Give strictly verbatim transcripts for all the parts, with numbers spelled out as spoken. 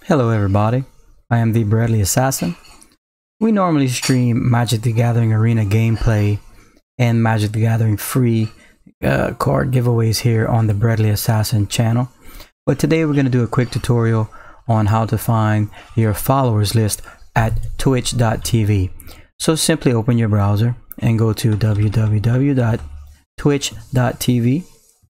Hello everybody, I am the Bradley Assassin. We normally stream Magic the Gathering Arena gameplay and Magic the Gathering free uh, card giveaways here on the Bradley Assassin channel. But today we're going to do a quick tutorial on how to find your followers list at twitch dot t v. So simply open your browser and go to w w w dot twitch dot t v.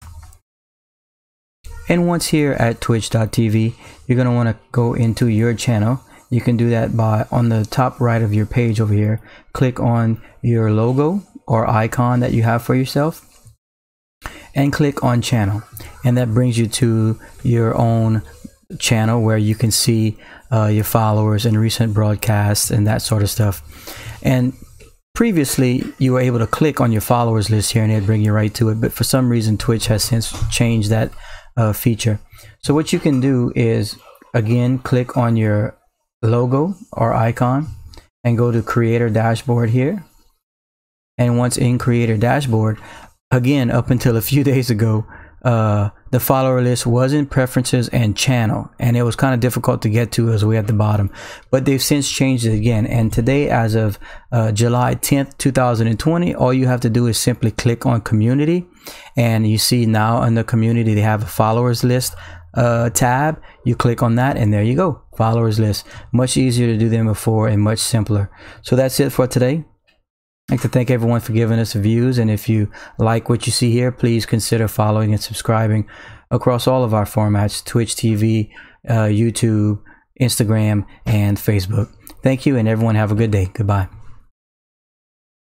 And once here at twitch dot t v, you're going to want to go into your channel. You can do that by on the top right of your page over here. Click on your logo or icon that you have for yourself and click on channel. And that brings you to your own channel where you can see uh, your followers and recent broadcasts and that sort of stuff. And previously you were able to click on your followers list here and it'd bring you right to it. But for some reason Twitch has since changed that Uh, feature. So what you can do is again click on your logo or icon and go to creator dashboard here, and once in creator dashboard, again up until a few days ago uh, the follower list was in preferences and channel, and it was kind of difficult to get to as we at the bottom, but they've since changed it again. And today, as of uh, July tenth two thousand twenty, all you have to do is simply click on community, and you see now in the community they have a followers list uh, tab. You click on that and there you go, followers list. Much easier to do than before and much simpler. So that's it for today. I'd like to thank everyone for giving us views, and if you like what you see here, please consider following and subscribing across all of our formats: Twitch T V, uh, YouTube, Instagram, and Facebook. Thank you, and everyone have a good day. Goodbye.